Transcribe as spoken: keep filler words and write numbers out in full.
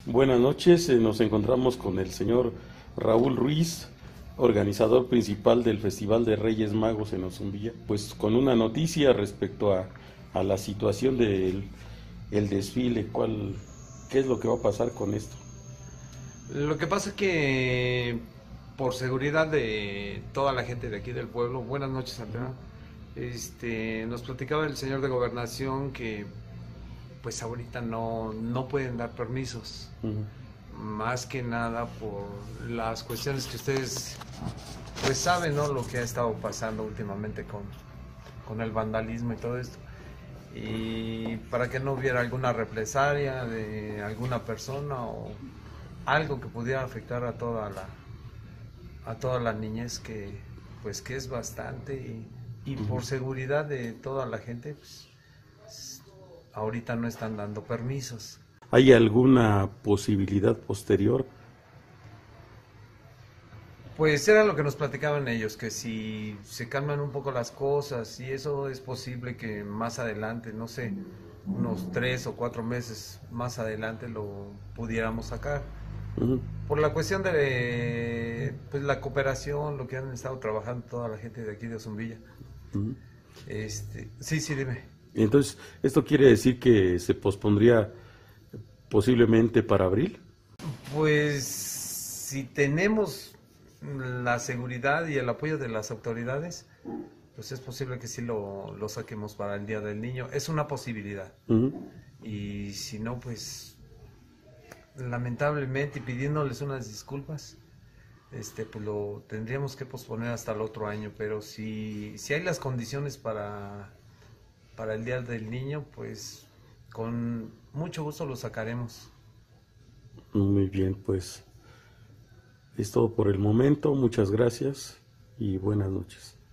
Buenas noches, eh, nos encontramos con el señor Raúl Ruiz, organizador principal del Festival de Reyes Magos en Ozumbilla, pues con una noticia respecto a, a la situación del el desfile. ¿Cuál, qué es lo que va a pasar con esto? Lo que pasa es que por seguridad de toda la gente de aquí del pueblo, buenas noches, Santiago, este, nos platicaba el señor de Gobernación que pues ahorita no, no pueden dar permisos, Ujú. más que nada por las cuestiones que ustedes pues saben, ¿no? Lo que ha estado pasando últimamente con, con el vandalismo y todo esto. Y para que no hubiera alguna represalia de alguna persona o algo que pudiera afectar a toda la a toda la niñez, que pues que es bastante, y, y por seguridad de toda la gente pues, ahorita no están dando permisos. ¿Hay alguna posibilidad posterior? Pues era lo que nos platicaban ellos, que si se calman un poco las cosas, y eso es posible que más adelante, no sé, unos tres o cuatro meses más adelante lo pudiéramos sacar. Ujú, Por la cuestión de pues, la cooperación, lo que han estado trabajando toda la gente de aquí de Ozumbilla. ujú. Este, sí, sí, dime. Entonces, ¿esto quiere decir que se pospondría posiblemente para abril? Pues si tenemos la seguridad y el apoyo de las autoridades, pues es posible que sí lo, lo saquemos para el Día del Niño. Es una posibilidad. Ujú. Y si no, pues lamentablemente, y pidiéndoles unas disculpas, este, pues lo tendríamos que posponer hasta el otro año. Pero si, si hay las condiciones para, para el Día del Niño, pues con mucho gusto lo sacaremos. Muy bien, pues es todo por el momento. Muchas gracias y buenas noches.